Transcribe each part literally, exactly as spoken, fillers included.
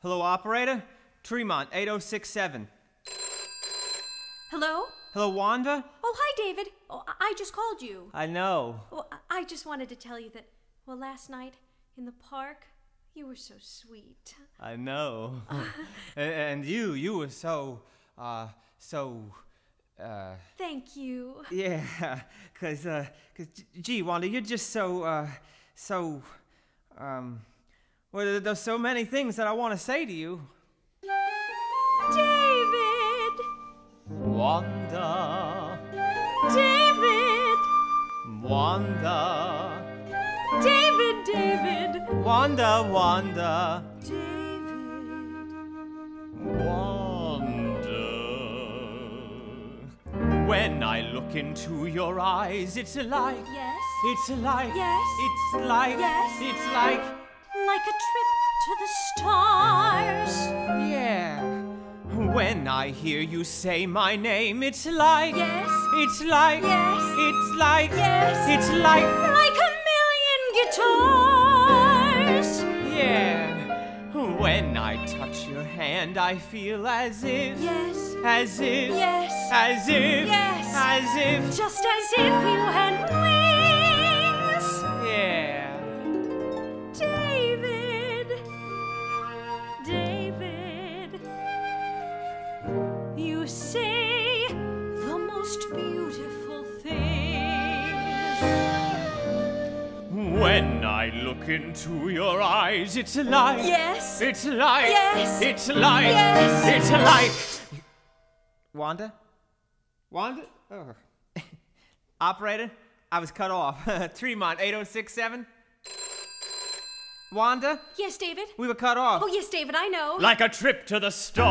Hello, operator? Tremont, eight oh six seven. Hello? Hello, Wanda? Oh, hi, David. Oh, I I just called you. I know. Well, I I just wanted to tell you that, well, last night in the park, you were so sweet. I know. and, and you, you were so, uh, so, uh... Thank you. Yeah, cause, uh, cause, gee, Wanda, you're just so, uh, so, um... well, there's so many things that I want to say to you. David! Wanda. David! Wanda. David, David! Wanda, Wanda. David. Wanda. When I look into your eyes, it's like, Yes? it's like, Yes? it's like, Yes? it's like, Like a trip to the stars. yeah. When I hear you say my name, it's like, Yes? it's like, Yes? it's like, Yes? it's like, Like a million guitars. yeah. When I touch your hand, I feel as if, Yes? as if, Yes? as if, Yes? as if, Just as if you had wings. yeah. David, David, you say the most beautiful things. When I look into your eyes, it's like, Yes? it's like, Yes? it's like, Yes? it's like. Wanda? Wanda? Oh. Operator, I was cut off. Tremont, eight oh six seven. Wanda? Yes, David? We were cut off. Oh, yes, David, I know. Like a trip to the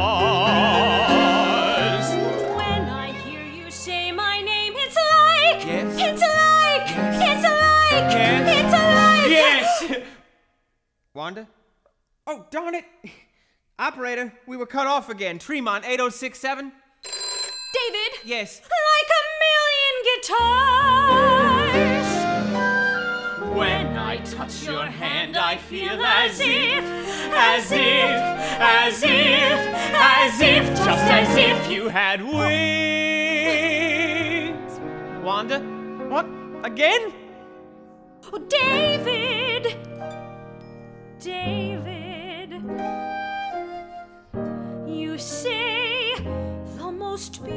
stars. When I hear you say my name, it's like, Yes? it's like, Yes? it's like, Yes? it's like. Yes! Wanda? Oh, darn it! Operator, we were cut off again. Tremont, eight oh six seven. David? Yes. Like a million guitars. When I touch your hand, I feel as if, as if, as if, as if, just as if you had wings. Wanda? What? Again? Oh, David! David, you say the most beautiful